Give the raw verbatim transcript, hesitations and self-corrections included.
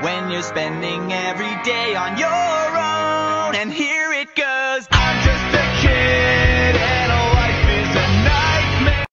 when you're spending every day on your own. And here it goes.